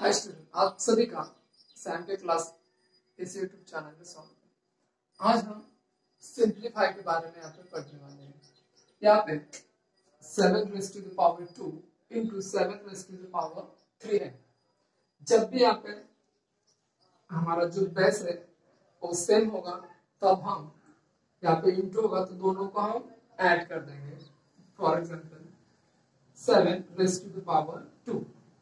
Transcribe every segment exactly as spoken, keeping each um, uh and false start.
Hi student, आप सभी का सैम के क्लास इस यूट्यूब चैनल में स्वागत है। आज हम सिंप्लीफाई के बारे में यहाँ पे पढ़ने वाले हैं। यहाँ पे seven raise to the power two into seven raise to the power three है। जब भी यहाँ पे हमारा जो बेस है वो सेम होगा तब हम यहाँ पे इंटू होगा तो दोनों को हम ऐड कर देंगे। For example seven raise to the power two,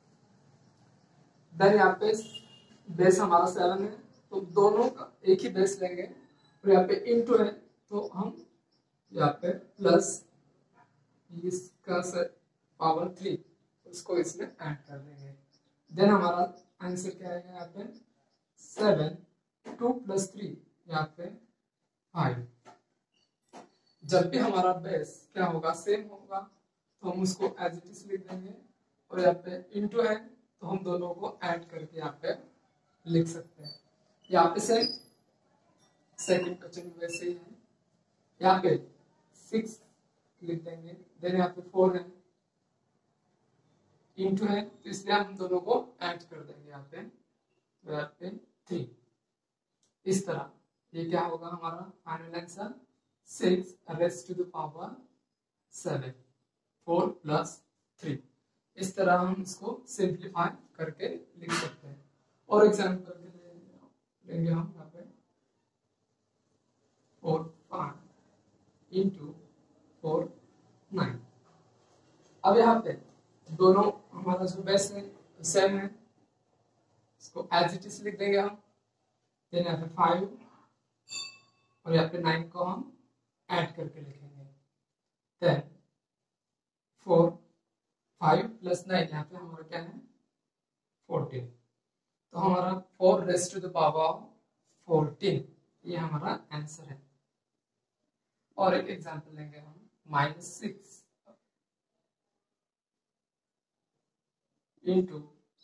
then यहाँ पे बेस हमारा सेवन है तो दोनों का एक ही बेस लेंगे और यहाँ पे इंटू है तो हम यहाँ पे प्लस इसका पावर थ्री उसको इसमें ऐड कर देंगे। देन हमारा आंसर क्या आएगा यहाँ पे सेवन टू प्लस थ्री यहाँ पे फाइव। जब भी हमारा बेस क्या होगा सेम होगा तो हम उसको एज इट इज लिख देंगे और यहाँ पे इंटू है तो हम दोनों को ऐड करके यहाँ पे लिख सकते हैं। यहाँ पे से सेकंड क्वेश्चन वैसे ही है, यहाँ पे सिक्स लिख देंगे। देन यहाँ पे फोर है, इंटू है तो इसलिए हम दोनों को ऐड कर देंगे यहाँ पे, तो यहाँ पे थ्री। इस तरह ये क्या होगा हमारा final answer six raise to the power seven, four plus three. इस तरह हम इसको सिंप्लीफाई करके लिख सकते हैं। और एग्जांपल के लिए लेंगे हम यहाँ पे four five into four nine. अब यहाँ पे दोनों हमारा जो बेस है सेम है, इसको एज इट इज लिख देंगे हम। देन यहाँ पे फाइव और यहाँ पे नाइन को हम ऐड करके लिखेंगे। Then four five plus nine यहाँ पे हमारा क्या है फोर्टीन, तो हमारा four raise to the power fourteen ये हमारा आंसर है। और एक एग्जांपल लेंगे हम minus six into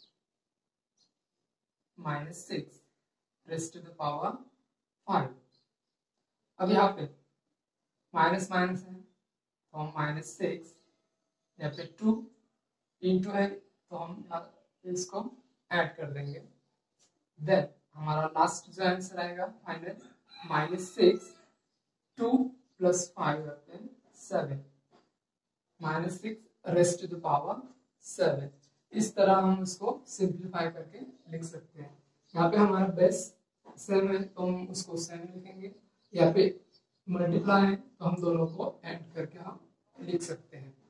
minus six raise to the power five. अब यहाँ पे माइनस माइनस है तो हम माइनस सिक्स, यहाँ पे टू इंटू है तो हम इसको ऐड कर देंगे। देन हमारा लास्ट जो आंसर आएगा final minus six two plus five रहते हैं seven, minus six raise to the power seven. इस तरह हम इसको सिंप्लीफाई करके लिख सकते हैं। यहाँ पे हमारा बेस सेम है तो हम उसको सेम लिखेंगे, यहाँ पे मल्टीप्लाई है तो हम दोनों को ऐड करके हम लिख सकते हैं।